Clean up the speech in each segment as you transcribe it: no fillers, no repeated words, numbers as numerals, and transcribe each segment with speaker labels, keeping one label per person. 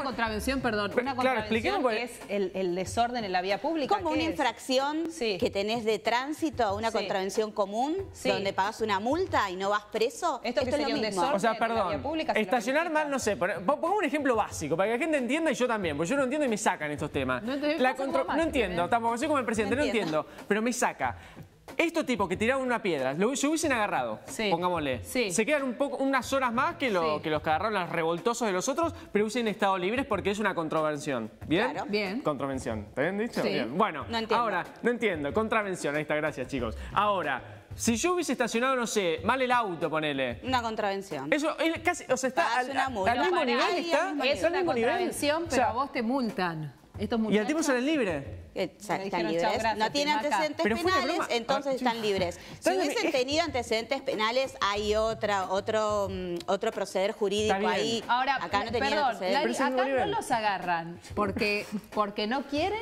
Speaker 1: contravención, perdón. Una
Speaker 2: Claro,
Speaker 1: contravención que es el desorden en la vía pública.
Speaker 3: Como una infracción que tenés de tránsito, una contravención común, donde pagás una multa y no vas preso.
Speaker 1: Esto que sería un desorden.
Speaker 2: O sea,
Speaker 1: en la
Speaker 2: perdón,
Speaker 1: vía pública,
Speaker 2: estacionar mal, no sé, pongamos un ejemplo básico, para que la gente entienda y yo también, porque yo no entiendo y me sacan estos temas. No entiendo, tampoco soy como el presidente, no entiendo, pero me saca. Estos tipos que tiraron una piedra, se hubiesen agarrado, pongámosle. Se quedan unas horas más que los que agarraron los revoltosos de los otros, pero hubiesen estado libres porque es una contravención. ¿Bien?
Speaker 3: Claro.
Speaker 1: Bien.
Speaker 2: Contravención. ¿Está bien dicho?
Speaker 1: Sí.
Speaker 2: Bien. Bueno, ahora, no entiendo. Contravención. Ahí está, gracias, chicos. Ahora, si yo hubiese estacionado, no sé, mal el auto, ponele.
Speaker 3: Una contravención.
Speaker 2: Eso es casi, o sea, está al mismo nivel, está.
Speaker 1: Es una contravención, pero a vos te multan.
Speaker 2: ¿Y el tipo sale libre?
Speaker 3: Están libres. No tienen antecedentes penales, entonces están libres. Si hubiesen tenido antecedentes penales, hay otro proceder jurídico ahí.
Speaker 1: Ahora,
Speaker 3: acá no tenían
Speaker 1: Lari,
Speaker 3: antecedentes.
Speaker 1: acá no los agarran porque no quieren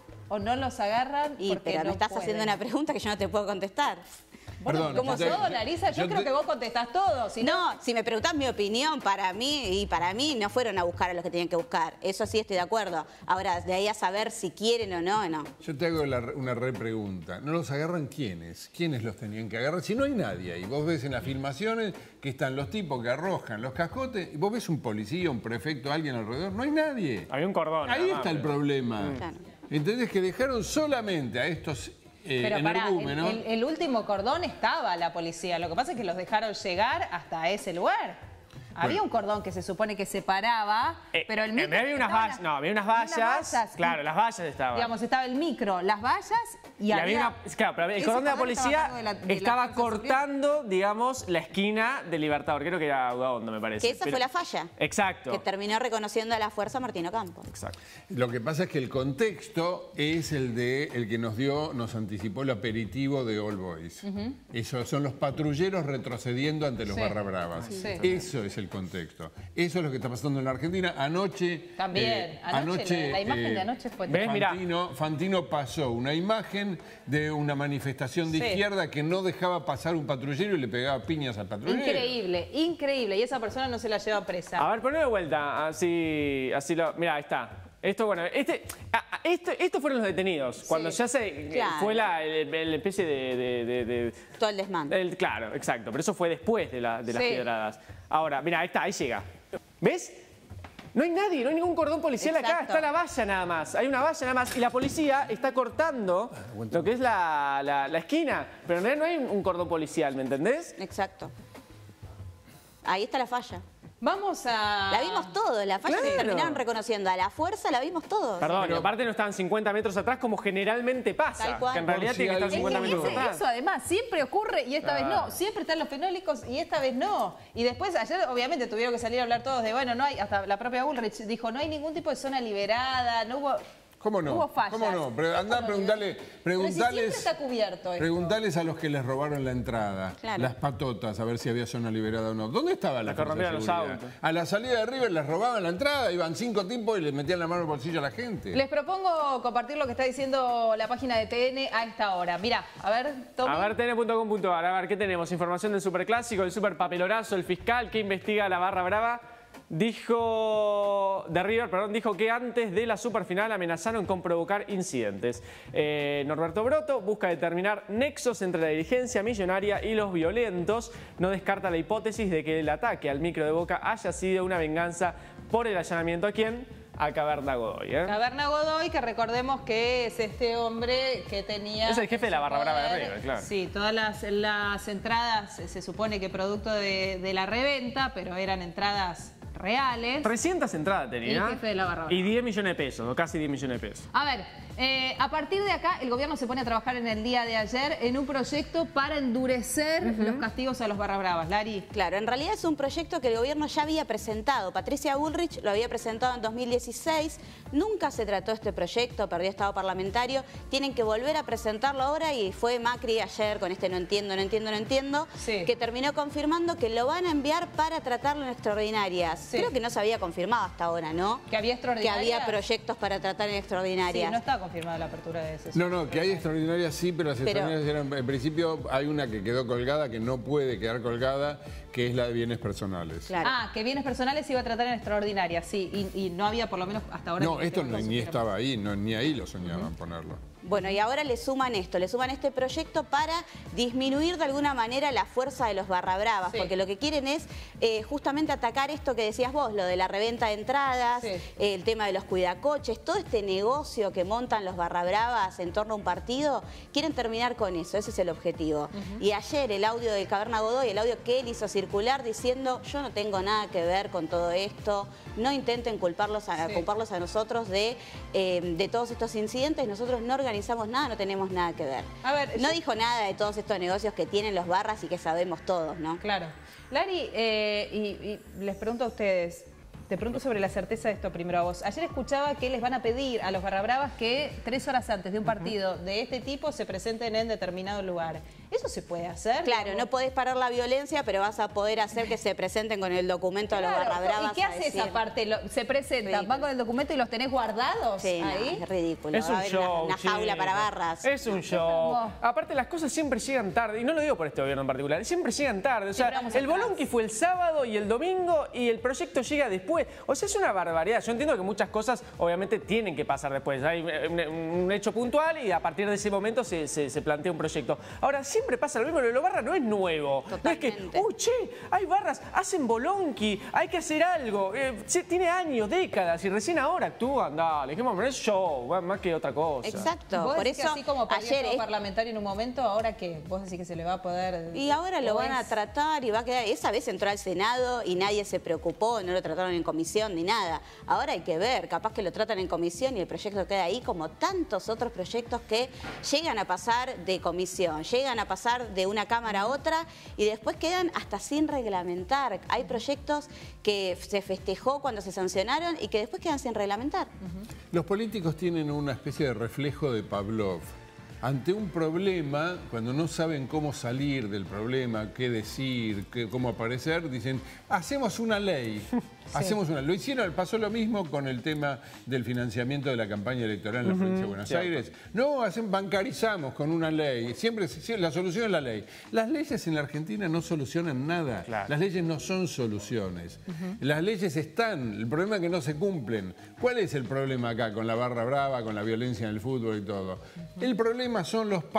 Speaker 1: o no los agarran porque
Speaker 3: pero me estás haciendo una pregunta que yo no te puedo contestar.
Speaker 1: Bueno, como todo, Larisa, yo creo que vos contestás todo.
Speaker 3: No, si me preguntás mi opinión, para mí no fueron a buscar a los que tenían que buscar. Eso sí estoy de acuerdo. Ahora, de ahí a saber si quieren o no, no.
Speaker 4: Yo te hago una repregunta. ¿No los agarran quiénes? ¿Quiénes los tenían que agarrar? Si no hay nadie ahí. Vos ves en las filmaciones que están los tipos que arrojan los cascotes y vos ves un policía, un prefecto, alguien alrededor. No hay nadie.
Speaker 2: Hay un cordón.
Speaker 4: Ahí está el problema.
Speaker 3: Claro.
Speaker 4: ¿Entendés? Que dejaron solamente a estos...
Speaker 1: Pero pará, el último cordón estaba la policía. Lo que pasa es que los dejaron llegar hasta ese lugar. Había un cordón que se supone que separaba, pero el micro...
Speaker 2: Había unas vallas, había unas vallas. Claro, las vallas estaban.
Speaker 1: Digamos, estaba el micro, las vallas y había...
Speaker 2: Claro, pero el cordón de la policía estaba cortando, digamos, la esquina de Libertador. Creo que era Udaondo, me parece.
Speaker 3: Que esa fue la falla.
Speaker 2: Exacto.
Speaker 3: Que terminó reconociendo a la fuerza Martino Campos.
Speaker 2: Exacto.
Speaker 4: Lo que pasa es que el contexto es el que nos anticipó el aperitivo de All Boys. Esos son los patrulleros retrocediendo ante los barra bravas. Eso es el contexto. Eso es lo que está pasando en la Argentina. Anoche...
Speaker 1: También. Anoche la imagen de anoche fue...
Speaker 4: Fantino pasó una imagen de una manifestación de izquierda que no dejaba pasar un patrullero y le pegaba piñas al patrullero.
Speaker 1: Increíble, increíble. Y esa persona no se la lleva presa.
Speaker 2: A ver, ponle de vuelta. Así lo... Mirá, ahí está. Esto, bueno, estos fueron los detenidos. Cuando ya fue la especie de...
Speaker 3: Todo el desmán.
Speaker 2: Claro, exacto. Pero eso fue después de las piedradas. Ahora, mira, ahí está, ahí llega. ¿Ves? No hay nadie, no hay ningún cordón policial acá. Está la valla nada más. Hay una valla nada más. Y la policía está cortando lo que es la esquina. Pero no hay un cordón policial, ¿me entendés?
Speaker 3: Exacto. Ahí está la falla.
Speaker 1: Vamos a...
Speaker 3: La vimos todo, la falla que terminaron reconociendo. A la fuerza la vimos todos.
Speaker 2: Perdón, pero aparte no estaban 50 metros atrás como generalmente pasa.
Speaker 3: Tal cual.
Speaker 2: Que en realidad tiene que estar 50 metros atrás.
Speaker 1: Eso además siempre ocurre y esta vez no. Siempre están los fenólicos y esta vez no. Y después ayer obviamente tuvieron que salir a hablar todos de, bueno, no hay, hasta la propia Bullrich dijo, no hay ningún tipo de zona liberada, no hubo...
Speaker 4: ¿Cómo no?
Speaker 1: Hubo fallas.
Speaker 4: ¿Cómo no? Pero andá a preguntarles
Speaker 1: está cubierto esto.
Speaker 4: Preguntales a los que les robaron la entrada, las patotas, a ver si había zona liberada o no. ¿Dónde estaba la fuerza de seguridad? A la salida de River les robaban la entrada, iban 5 tipos y les metían la mano en el bolsillo a la gente.
Speaker 1: Les propongo compartir lo que está diciendo la página de TN a esta hora. Mirá, a ver, Tommy.
Speaker 2: A ver, tn.com.ar, a ver, ¿qué tenemos? Información del superclásico, el superpapelorazo, el fiscal que investiga la barra brava. Dijo que antes de la superfinal amenazaron con provocar incidentes. Norberto Broto busca determinar nexos entre la dirigencia millonaria y los violentos. No descarta la hipótesis de que el ataque al micro de Boca haya sido una venganza por el allanamiento. ¿A quién? A Caverna Godoy.
Speaker 1: Caverna Godoy, que recordemos que es este hombre que tenía...
Speaker 2: Es el jefe de la barra brava de River, claro.
Speaker 1: Sí, todas las entradas se supone que producto de la reventa, pero eran entradas reales.
Speaker 2: 300 entradas tenía.
Speaker 1: El jefe de la barra brava.
Speaker 2: Y 10 millones de pesos, o casi 10 millones de pesos.
Speaker 1: A ver, a partir de acá el gobierno se pone a trabajar en el día de ayer en un proyecto para endurecer los castigos a los barra bravas. Lari.
Speaker 3: Claro, en realidad es un proyecto que el gobierno ya había presentado. Patricia Bullrich lo había presentado en 2016. Nunca se trató este proyecto, perdió estado parlamentario. Tienen que volver a presentarlo ahora y fue Macri ayer con este no entiendo, que terminó confirmando que lo van a enviar para tratarlo en extraordinarias. Creo que no se había confirmado hasta ahora, ¿no?
Speaker 1: Que había extraordinarias.
Speaker 3: Que había proyectos para tratar en extraordinarias.
Speaker 1: Sí, no estaba confirmada la apertura de sesión.
Speaker 4: No, que hay extraordinarias sí, pero las extraordinarias eran, en principio hay una que quedó colgada, que no puede quedar colgada, que es la de bienes personales.
Speaker 3: Claro.
Speaker 1: Ah, que bienes personales se iba a tratar en extraordinarias, sí, y no había por lo menos hasta ahora...
Speaker 4: No, esto ni estaba ahí, ni ahí lo soñaban ponerlo.
Speaker 3: Bueno, y ahora le suman esto, le suman este proyecto para disminuir de alguna manera la fuerza de los barra bravas, porque lo que quieren es justamente atacar esto que decías vos, lo de la reventa de entradas, el tema de los cuidacoches, todo este negocio que montan los barra bravas en torno a un partido, quieren terminar con eso, ese es el objetivo. Y ayer el audio de Caverna Godoy, el audio que él hizo circular diciendo, yo no tengo nada que ver con todo esto, no intenten culparlos a nosotros de todos estos incidentes, nosotros no organizamos nada, no tenemos nada que ver.
Speaker 1: A ver,
Speaker 3: no dijo nada de todos estos negocios que tienen los barras y que sabemos todos, ¿no?
Speaker 1: Claro. Lari, y les pregunto a ustedes, te pregunto sobre la certeza de esto primero a vos. Ayer escuchaba que les van a pedir a los barra bravas que 3 horas antes de un partido de este tipo se presenten en determinado lugar. ¿Eso se puede hacer?
Speaker 3: Claro, no podés parar la violencia, pero vas a poder hacer que se presenten con el documento de los barra bravas.
Speaker 1: ¿Y qué hace esa parte? ¿Se presentan, van con el documento y los tenés guardados ahí?
Speaker 3: No, es ridículo.
Speaker 2: Es un show,
Speaker 3: una jaula para barras.
Speaker 2: Es un show. Aparte, las cosas siempre llegan tarde. Y no lo digo por este gobierno en particular. Siempre llegan tarde. O sea, el bolonqui fue el sábado y el domingo y el proyecto llega después. O sea, es una barbaridad. Yo entiendo que muchas cosas, obviamente, tienen que pasar después. Hay un hecho puntual y a partir de ese momento se plantea un proyecto. Ahora, siempre pasa lo mismo. Lo de los barras no es nuevo.
Speaker 3: Totalmente.
Speaker 2: No es que, che, hay barras, hacen bolonqui, hay que hacer algo. Tiene años, décadas y recién ahora actúan. Dale, dijimos, es show, más que otra cosa.
Speaker 3: Exacto.
Speaker 1: ¿Vos
Speaker 3: Por
Speaker 1: decís
Speaker 3: eso,
Speaker 1: que así como
Speaker 3: ayer
Speaker 1: parlamentario en un momento, ¿ahora qué? ¿Vos decís que se le va a poder...?
Speaker 3: Y ahora lo van a tratar y va a quedar... Esa vez entró al Senado y nadie se preocupó, no lo trataron en comisión ni nada. Ahora hay que ver, capaz que lo tratan en comisión y el proyecto queda ahí, como tantos otros proyectos que llegan a pasar de comisión, llegan a pasar de una cámara a otra y después quedan hasta sin reglamentar. Hay proyectos que se festejó cuando se sancionaron y que después quedan sin reglamentar.
Speaker 4: Los políticos tienen una especie de reflejo de Pavlov. Ante un problema, cuando no saben cómo salir del problema, qué decir, cómo aparecer, dicen, hacemos una ley. Hacemos una. Lo hicieron, pasó lo mismo con el tema del financiamiento de la campaña electoral en la provincia de Buenos Aires. No, bancarizamos con una ley. Siempre la solución es la ley. Las leyes en la Argentina no solucionan nada. Claro. Las leyes no son soluciones. Las leyes están, el problema es que no se cumplen. ¿Cuál es el problema acá con la barra brava, con la violencia en el fútbol y todo? El problema son los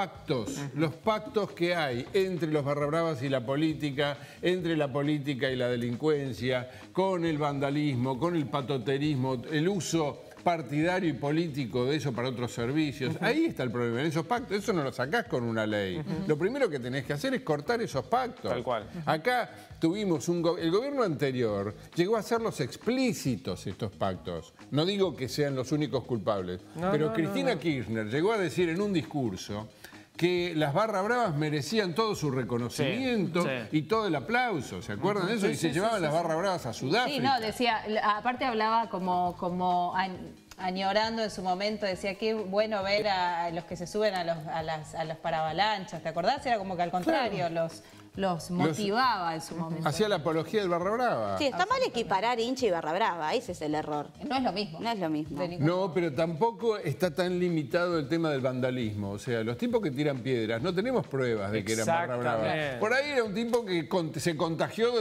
Speaker 4: pactos que hay entre los barra bravas y la política, entre la política y la delincuencia, con el vandalismo, con el patoterismo, el uso partidario y político de eso para otros servicios. Ahí está el problema, en esos pactos. Eso no lo sacás con una ley. Lo primero que tenés que hacer es cortar esos pactos.
Speaker 2: Tal cual.
Speaker 4: Acá tuvimos el gobierno anterior llegó a hacerlos explícitos estos pactos. No digo que sean los únicos culpables, pero Cristina Kirchner llegó a decir en un discurso que las barra bravas merecían todo su reconocimiento y todo el aplauso. ¿Se acuerdan de eso? Y se llevaban las barra bravas a Sudáfrica.
Speaker 1: Sí, no, decía, aparte hablaba como añorando en su momento, decía qué bueno ver a los que se suben a los paravalanchas, ¿te acordás? Era como que al contrario, los motivaba en su momento.
Speaker 4: Hacía la apología del barra brava.
Speaker 3: Sí, está mal equiparar hincha y barra brava, ese es el error.
Speaker 1: No es lo mismo.
Speaker 3: No es lo mismo.
Speaker 4: No, pero tampoco está tan limitado el tema del vandalismo. O sea, los tipos que tiran piedras, no tenemos pruebas de que eran barra brava. Por ahí era un tipo que se contagió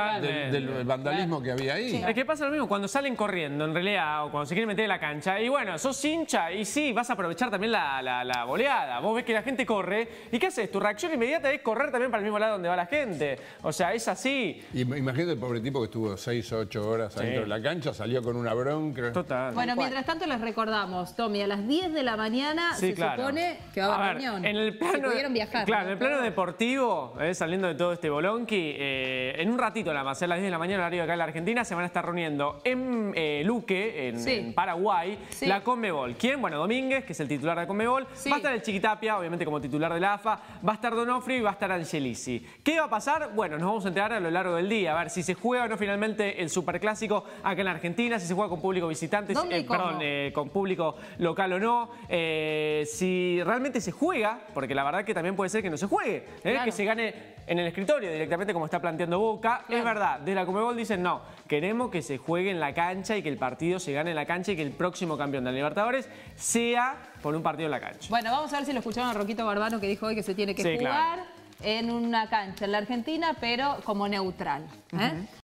Speaker 4: del vandalismo que había ahí.
Speaker 2: Sí. Es que pasa lo mismo cuando salen corriendo, en realidad, o cuando se quieren meter en la cancha. Y bueno, sos hincha y sí, vas a aprovechar también la goleada. Vos ves que la gente corre. ¿Y qué haces? Tu reacción inmediata es correr también para el mismo lado donde va la gente. O sea, es así.
Speaker 4: Imagínate el pobre tipo que estuvo 6 o 8 horas adentro de la cancha, salió con una bronca.
Speaker 2: Total.
Speaker 1: Bueno, mientras tanto les recordamos, Tommy, a las 10 de la mañana se supone que va a haber reunión.
Speaker 2: En el plano,
Speaker 1: si pudieron viajar.
Speaker 2: Claro, en el plano deportivo, saliendo de todo este bolonqui, en un ratito nada más, a las 10 de la mañana, horario de acá en la Argentina, se van a estar reuniendo en Luque, en Paraguay, la Conmebol. ¿Quién? Bueno, Domínguez, que es el titular de Conmebol. Va a estar el Chiquitapia, obviamente como titular de la AFA. Va a estar Donofrio y va a estar Angelici. sí. ¿Qué va a pasar? Bueno, nos vamos a enterar a lo largo del día. A ver si se juega o no finalmente el Superclásico acá en la Argentina, si se juega con público visitante, con público local o no, si realmente se juega, porque la verdad que también puede ser que no se juegue, que se gane en el escritorio directamente como está planteando Boca. Es verdad, de la Conmebol dicen no, queremos que se juegue en la cancha y que el partido se gane en la cancha y que el próximo campeón de la Libertadores sea por un partido en la cancha.
Speaker 1: Bueno, vamos a ver si lo escucharon a Roquito Barbano, que dijo hoy que se tiene que jugar en una cancha en la Argentina, pero como neutral.